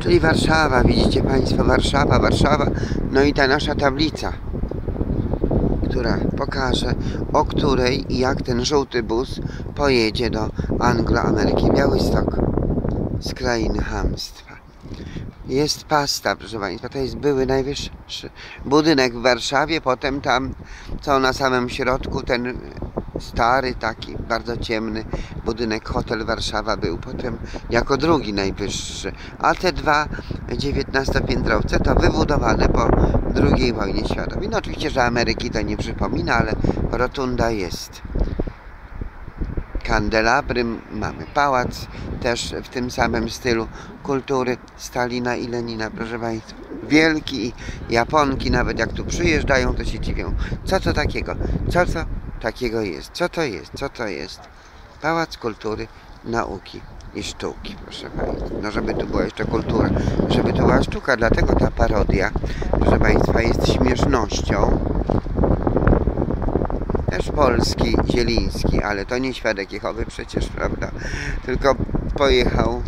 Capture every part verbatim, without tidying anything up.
Czyli Warszawa, widzicie Państwo, Warszawa, Warszawa. No i ta nasza tablica, która pokaże, o której i jak ten żółty bus pojedzie do Anglo-Ameryki. Białystok z krainy chamstwa. Jest pasta, proszę Państwa, to jest były najwyższy budynek w Warszawie, potem tam, co na samym środku, ten stary, taki bardzo ciemny budynek, hotel Warszawa był potem jako drugi najwyższy, a te dwa dziewiętnastopiętrowce to wybudowane po drugiej wojnie światowej. No oczywiście, że Ameryki to nie przypomina, ale rotunda jest. Kandelabry, mamy pałac też w tym samym stylu kultury Stalina i Lenina, proszę Państwa. Wielki, Japonki nawet jak tu przyjeżdżają, to się dziwią. Co to takiego? Co to takiego jest? Co to jest? Co to jest? Pałac Kultury, Nauki i Sztuki, proszę Państwa. No żeby tu była jeszcze kultura, żeby tu była sztuka, dlatego ta parodia, proszę Państwa, jest śmiesznością. Też polski, Zieliński, ale to nie świadek Jehowy przecież, prawda? Tylko pojechał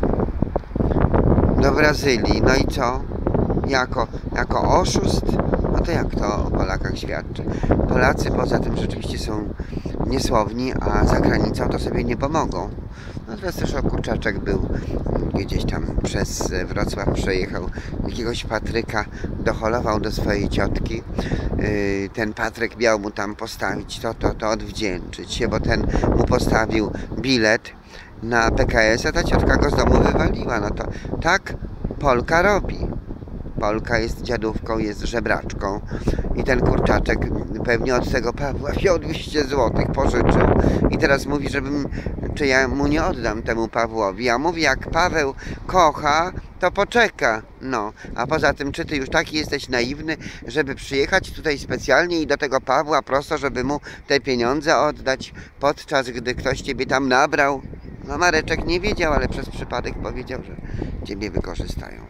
do Brazylii. No i co? Jako, jako oszust? No to jak to o Polakach świadczy? Polacy poza tym rzeczywiście są niesłowni, a za granicą to sobie nie pomogą. No teraz też o Kurczaczek był gdzieś tam przez Wrocław, przejechał jakiegoś Patryka, doholował do swojej ciotki. Ten Patryk miał mu tam postawić to, to, to, odwdzięczyć się, bo ten mu postawił bilet na P K S, a ta ciotka go z domu wywaliła. No to tak Polka robi. Polka jest dziadówką, jest żebraczką i ten Kurczaczek pewnie od tego Pawła wziął dwieście złotych, pożyczył i teraz mówi, żebym, czy ja mu nie oddam temu Pawłowi. A mówi, jak Paweł kocha, to poczeka. No, a poza tym, czy ty już taki jesteś naiwny, żeby przyjechać tutaj specjalnie i do tego Pawła prosto, żeby mu te pieniądze oddać, podczas gdy ktoś ciebie tam nabrał? No Mareczek nie wiedział, ale przez przypadek powiedział, że ciebie wykorzystają.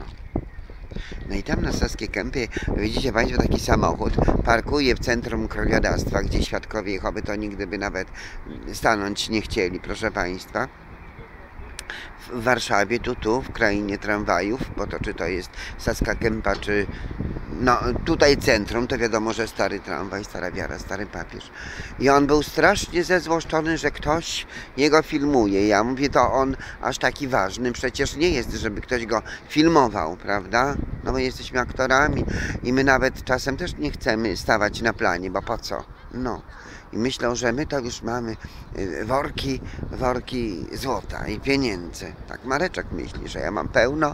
No i tam na Saskiej Kępie widzicie Państwo taki samochód, parkuje w centrum krwiodawstwa, gdzie świadkowie Jehowy to nigdy by nawet stanąć nie chcieli, proszę Państwa. W Warszawie, tu, tu, w krainie tramwajów, bo to czy to jest Saska Kępa, czy no tutaj centrum, to wiadomo, że stary tramwaj, stara wiara, stary papież. I on był strasznie zezłoszczony, że ktoś jego filmuje. Ja mówię, to on aż taki ważny przecież nie jest, żeby ktoś go filmował, prawda? No bo jesteśmy aktorami i my nawet czasem też nie chcemy stawać na planie, bo po co? No. I myślą, że my to już mamy worki, worki złota i pieniędzy. Tak Mareczek myśli, że ja mam pełno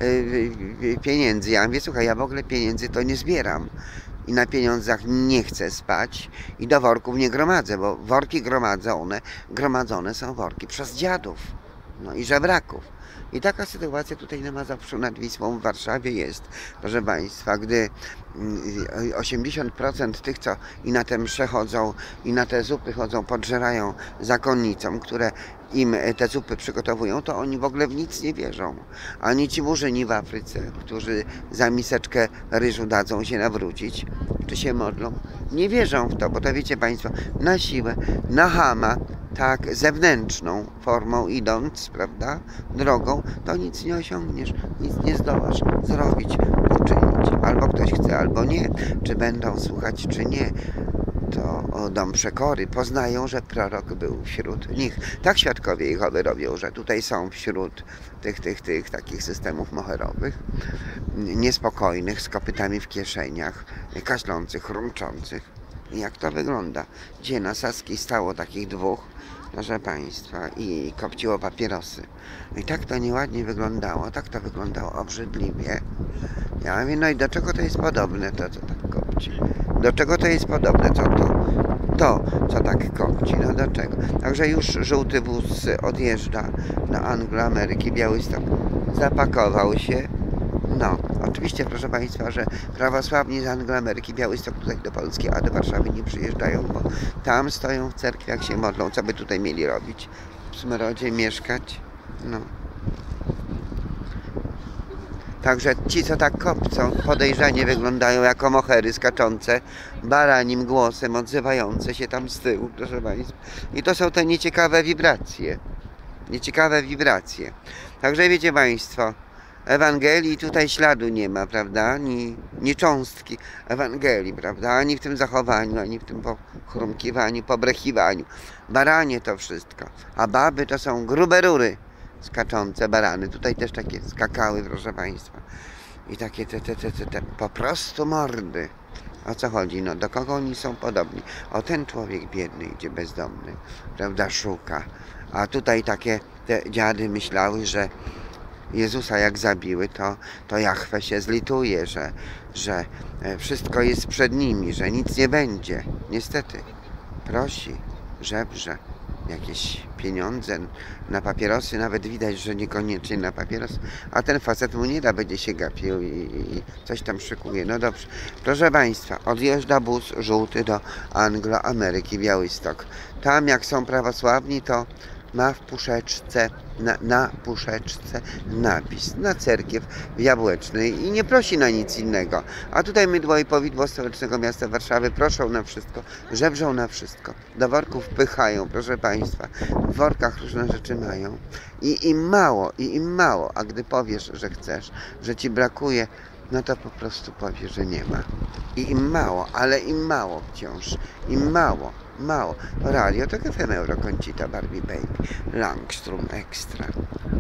pieniędzy. Ja mówię, słuchaj, ja w ogóle pieniędzy to nie zbieram. I na pieniądzach nie chcę spać i do worków nie gromadzę, bo worki gromadzone, gromadzone są worki przez dziadów, no i żebraków. I taka sytuacja tutaj na Mazowszu nad Wisłą w Warszawie jest, proszę Państwa, gdy osiemdziesiąt procent tych, co i na te msze chodzą, i na te zupy chodzą, podżerają zakonnicom, które im te zupy przygotowują, to oni w ogóle w nic nie wierzą. Ani ci murzyni w Afryce, którzy za miseczkę ryżu dadzą się nawrócić, czy się modlą, nie wierzą w to, bo to wiecie Państwo, na siłę, na chama, tak zewnętrzną formą idąc, prawda, drogą, to nic nie osiągniesz, nic nie zdołasz zrobić, uczynić. Albo ktoś chce, albo nie. Czy będą słuchać, czy nie. To o dom przekory poznają, że prorok był wśród nich. Tak świadkowie Jehowy robią, że tutaj są wśród tych, tych, tych takich systemów moherowych, niespokojnych, z kopytami w kieszeniach, kaszlących, chrumczących. Jak to wygląda? Gdzie na Saskiej stało takich dwóch, proszę Państwa, i kopciło papierosy. I tak to nieładnie wyglądało, tak to wyglądało obrzydliwie. Ja mówię, no i do czego to jest podobne, to co tak kopci? Do czego to jest podobne, co to? To, co tak kopci, no do czego? Także już żółty wóz odjeżdża do Anglo-Ameryki, Białystok zapakował się. No, oczywiście, proszę Państwa, że prawosławni z Anglo-Ameryki, Białystok tutaj do Polski, a do Warszawy nie przyjeżdżają, bo tam stoją w cerkwiach, się modlą. Co by tutaj mieli robić? W smrodzie mieszkać? No. Także ci, co tak kopcą, podejrzanie wyglądają jako mohery skaczące, baranim głosem odzywające się tam z tyłu, proszę Państwa. I to są te nieciekawe wibracje. Nieciekawe wibracje. Także wiecie Państwo, Ewangelii tutaj śladu nie ma, prawda? Ani, ni cząstki Ewangelii, prawda? Ani w tym zachowaniu, ani w tym pochrumkiwaniu, pobrechiwaniu. Baranie to wszystko. A baby to są grube rury skaczące barany. Tutaj też takie skakały, proszę Państwa. I takie te, te, te, te, te po prostu mordy. O co chodzi? No do kogo oni są podobni? O, ten człowiek biedny idzie bezdomny, prawda, szuka. A tutaj takie te dziady myślały, że Jezusa jak zabiły, to, to Jahwe się zlituje, że, że wszystko jest przed nimi, że nic nie będzie. Niestety prosi, żebrze jakieś pieniądze na papierosy, nawet widać, że niekoniecznie na papieros, a ten facet mu nie da, będzie się gapił i, i coś tam szykuje. No dobrze, proszę Państwa, odjeżdża bus żółty do Anglo-Ameryki, Białystok. Tam jak są prawosławni, to ma w puszeczce, na, na puszeczce napis na cerkiew w Jabłecznej i nie prosi na nic innego. A tutaj mydło i powidło stołecznego miasta Warszawy proszą na wszystko, żebrzą na wszystko. Do worków pychają, proszę Państwa. W workach różne rzeczy mają. I im mało, i im mało. A gdy powiesz, że chcesz, że Ci brakuje, no to po prostu powiesz, że nie ma. I im mało, ale im mało wciąż. Im mało. Mało. Radio to F M Eurokoncita Barbie Baby. Langstrom Extra.